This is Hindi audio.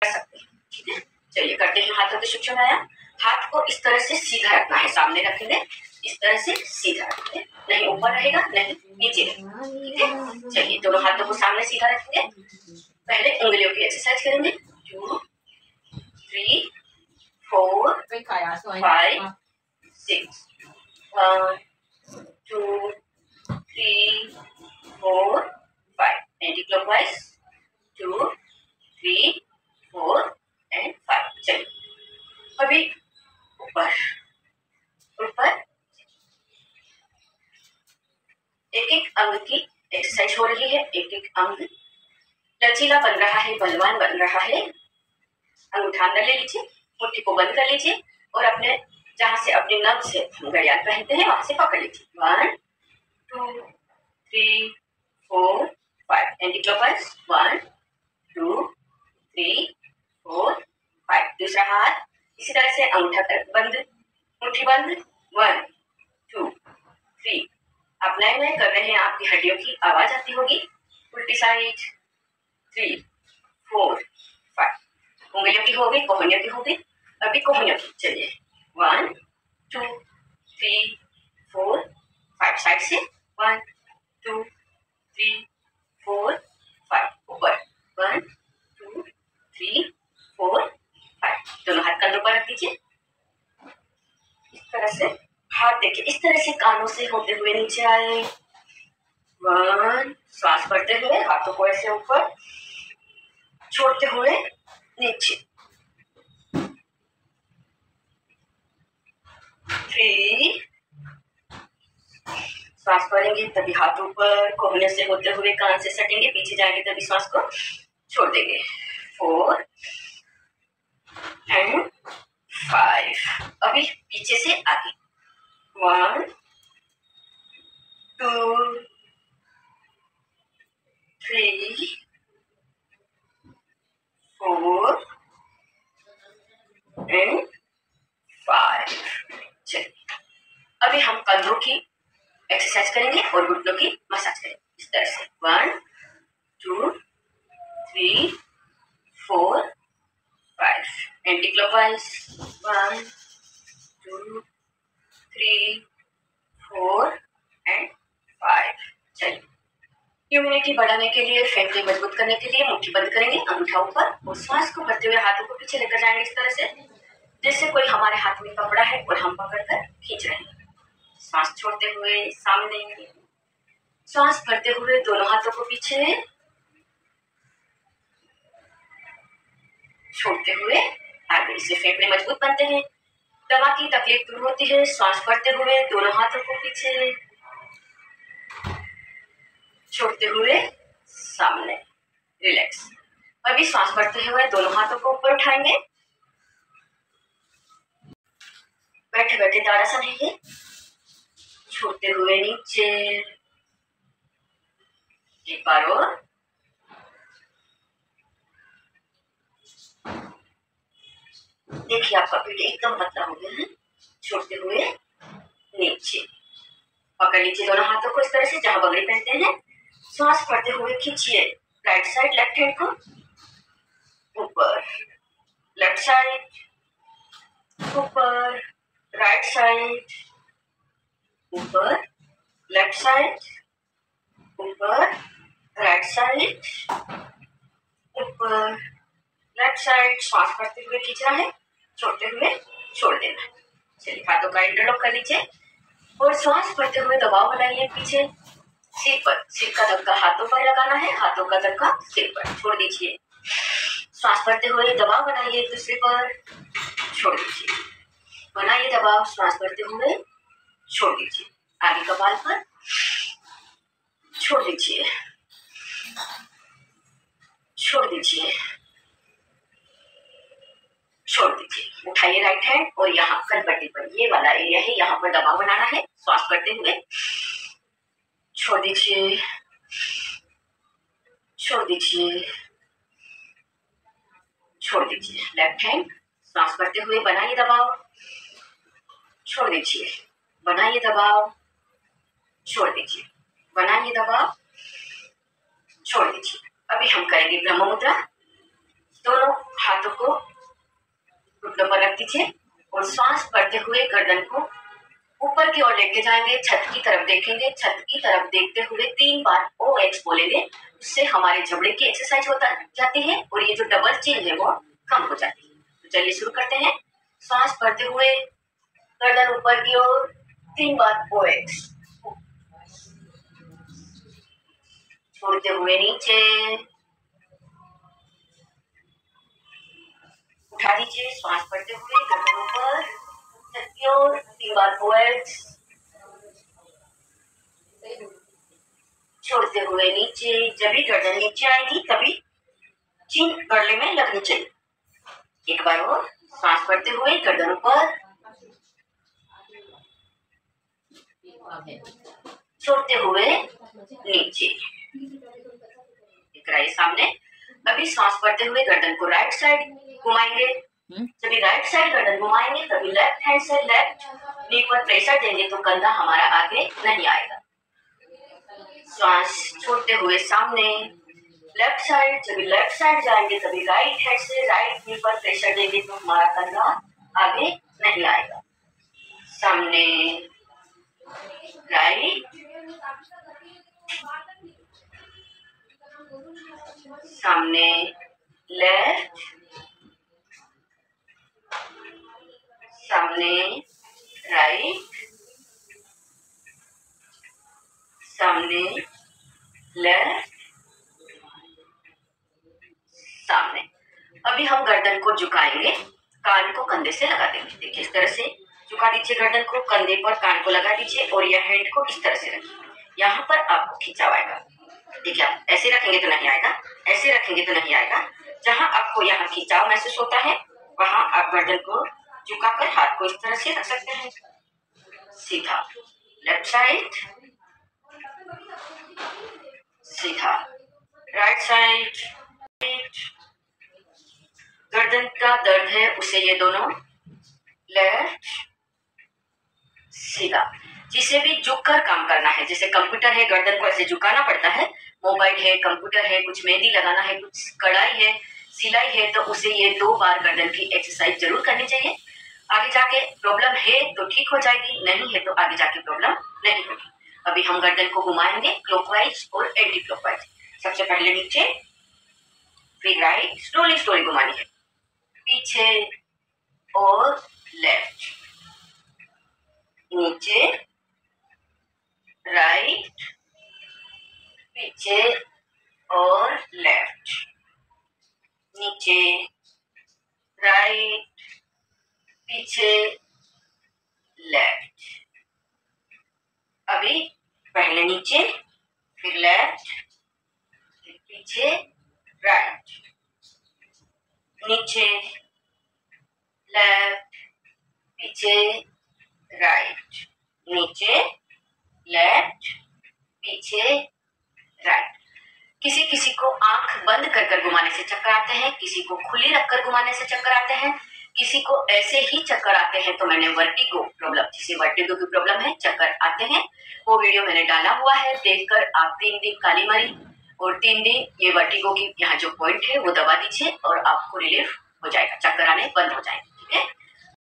सकते हैं। ठीक है, चलिए करते हैं हाथों के सूक्ष्म व्यायाम। हाथ को इस तरह से सीधा रखना है, सामने रखेंगे इस तरह से सीधा रखेंगे, नहीं ऊपर रहेगा नहीं नीचे रहेगा। ठीक है, चलिए दोनों हाथों को सामने सीधा रखेंगे। पहले उंगलियों की एक्सरसाइज करेंगे। 2 3 4 5 6 1 2 3 4 5 एंटी क्लॉकवाइज 2 3 4 एंड 5। चलिए अभी ऊपर ऊपर एक एक अंग की एक्सरसाइज हो रही है। एक एक अंग लचीला बन रहा है, बलवान बन रहा है। अंगूठा अंदर ले लीजिए, मुट्ठी को बंद कर लीजिए और अपने जहां से अपने नग से घड़ियाल पहनते हैं वहां से पकड़ लीजिए। 1 2 3 4 5 एंटी क्लॉकवाइज 1 2 3 4 5। दूसरा हाथ इसी तरह से अंगूठा बंद, मुट्ठी बंद। 1 2 3। आप नए नए कर रहे हैं, आपकी हड्डियों की आवाज आती होगी। उल्टी साइड 3 4 5। उंगलियों की हो गई, कोहनियों की हो गई, अभी कोहनियों की। चलिए 1 2 3 4 5। साइड से 1 2 3 4 5। ऊपर 1 2 3 4 5। दोनों हाथ कंधों पर रख दीजिए इस तरह से। हाथ देखिए इस तरह से कानों से होते हुए नीचे आए। 1। सांस भरते हुए हाथों को ऐसे ऊपर छोड़ते हुए नीचे। 3। सांस भरेंगे तभी हाथ ऊपर, कोहने से होते हुए कान से सटेंगे, पीछे जाएंगे तभी सांस को छोड़ देंगे। 4 एंड 5। अभी पीछे से आगे 1 2 3 4 एंड 5। चलिए अभी हम कंधों की एक्सरसाइज करेंगे और घुटनों की मसाज करेंगे इस तरह से। 1 2 3 4 5 एंटी क्लॉकवाइज 1 2 3 4 एंड 5। चलिए इम्यूनिटी बढ़ाने के लिए, फेफड़े मजबूत करने के लिए मुट्ठी बंद करेंगे, अंगूठा ऊपर और श्वास को भरते हुए हाथों को पीछे लेकर जाएंगे इस तरह से, जैसे कोई हमारे हाथ में कपड़ा है और हम पकड़कर खींच रहे हैं। सांस छोड़ते हुए सामने, सांस भरते हुए दोनों हाथों को पीछे, छोड़ते हुए आगे। इससे फेफड़े मजबूत बनते हैं, दमा की तकलीफ दूर होती है। सांस भरते हुए दोनों हाथों को पीछे, छोड़ते हुए सामने, रिलैक्स। अभी सांस भरते हुए दोनों हाथों को ऊपर उठाएंगे, बैठे बैठे ताड़ासन है ये। छोड़ते हुए नीचे, एक बार और। देखिए आपका पेट एकदम पतला हो गया है। छोड़ते हुए नीचे, पकड़ लीजिए दोनों हाथों को इस तरह से जहां बगड़ी पहनते हैं। सांस भरते हुए खींचिए राइट साइड, लेफ्ट हैंड को ऊपर, लेफ्ट साइड ऊपर, राइट साइड ऊपर, लेफ्ट साइड ऊपर, राइट साइड ऊपर, लेफ्ट साइड। सांस भरते हुए खींचना है, छोड़ते हुए छोड़ देना है। चलिए हाथों का इंटरलॉक कर लीजिए और सांस भरते हुए दबाव बनाइए पीछे सिर पर। सिर का धक्का हाथों पर लगाना है, हाथों का धक्का सिर पर। छोड़ दीजिए। सांस भरते हुए दबाव बनाइए दूसरे पर, छोड़ दीजिए। बनाइए दबाव, सांस भरते हुए छोड़ दीजिए। आगे कपाल पर छोड़ दीजिए, छोड़ दीजिए, छोड़ दीजिए। उठाइए राइट हैंड और यहाँ कनपट्टी पर, ये वाला एरिया है, यहाँ पर दबाव बनाना है। सांस भरते हुए छोड़ दीजिए, छोड़ दीजिए, छोड़ दीजिए। लेफ्ट हैंड, सांस भरते हुए बनाइए दबाव, छोड़ दीजिए, बनाइए दबाव, छोड़ दीजिए, बनाइए दबाव, छोड़ दीजिए। अभी हम करेंगे ब्रह्म मुद्रा। दोनों हाथों दीजिए और सांस भरते हुए गर्दन को ऊपर की ओर लेके जाएंगे, छत की तरफ देखेंगे, छत की तरफ देखते हुए 3 बार OH बोलेंगे। उससे हमारे जबड़े की एक्सरसाइज होता जाती है और ये जो डबल चिन है वो कम हो जाती है। तो चलिए शुरू करते हैं। सांस भरते हुए गर्दन ऊपर की ओर 3 बार OH, छोड़ते हुए नीचे, उठा दीजिए। सांस भरते हुए गर्दन ऊपर, छत की ओर 3 बार OH, छोड़ते हुए नीचे। जब भी गर्दन नीचे आएगी तभी चिन गले में लगनी चाहिए। एक बार और, सांस भरते हुए गर्दन ऊपर, छोड़ते हुए नीचे, दिख सामने। अभी सांस भरते हुए गर्दन को राइट साइड घुमाएंगे। जब राइट साइड गर्दन घुमाएंगे तभी लेफ्ट हैंड से लेफ्ट नी पर प्रेशर देंगे तो कंधा हमारा आगे नहीं आएगा। सांस छोड़ते हुए सामने, लेफ्ट साइड। जब लेफ्ट साइड जाएंगे तभी राइट हैंड से राइट नी पर प्रेशर देंगे तो हमारा कंधा आगे नहीं आएगा। सामने, राइट, सामने, लेफ्ट, सामने, राइट, सामने, लेफ्ट, सामने। अभी हम गर्दन को झुकाएंगे, कान को कंधे से लगा देंगे। देखिए इस तरह से झुका दीजिए गर्दन को, कंधे पर कान को लगा दीजिए और यह हैंड को इस तरह से रखिए। यहाँ पर आपको खिंचाव आएगा। देखिए आप ऐसे रखेंगे तो नहीं आएगा, ऐसे रखेंगे तो नहीं आएगा। जहां आपको यहाँ खिंचाव महसूस होता है वहां आप गर्दन को झुकाकर हाथ को इस तरह से रख सकते हैं। सीधा लेफ्ट साइड, सीधा राइट साइड। गर्दन का दर्द है उसे ये दोनों लेफ्ट, सीधा। जिसे भी झुककर काम करना है, जैसे कंप्यूटर है गर्दन को ऐसे झुकाना पड़ता है, मोबाइल है, कंप्यूटर है, कुछ मेहंदी लगाना है, कुछ कढ़ाई है, सिलाई है, तो उसे ये 2 बार गर्दन की एक्सरसाइज जरूर करनी चाहिए। आगे जाके प्रॉब्लम है तो ठीक हो जाएगी, नहीं है तो आगे जाके प्रॉब्लम नहीं होगी। अभी हम गर्दन को घुमाएंगे क्लॉकवाइज और एंटी क्लॉकवाइज। सबसे पहले नीचे, फिर राइट, स्लोली स्लोली घुमानी है, पीछे और लेफ्ट, नीचे, राइट, पीछे और लेफ्ट, नीचे, राइट, पीछे, लेफ्ट। अभी पहले नीचे, फिर लेफ्ट, फिर पीछे, राइट, नीचे, लेफ्ट, पीछे, राइट, नीचे, लेफ्ट, पीछे, राइट। किसी किसी को आंख बंद कर घुमाने से चक्कर आते हैं, किसी को खुली रखकर घुमाने से चक्कर आते हैं, किसी को ऐसे ही चक्कर आते हैं। तो मैंने वर्टिगो प्रॉब्लम, जिसे वर्टिगो की प्रॉब्लम है, चक्कर आते हैं, वो वीडियो मैंने डाला हुआ है, देखकर आप 3 दिन काली मरी और 3 दिन ये वर्टिगो की यहाँ जो पॉइंट है वो दबा दीजिए और आपको रिलीफ हो जाएगा, चक्कर आने बंद हो जाएंगे। ठीक है।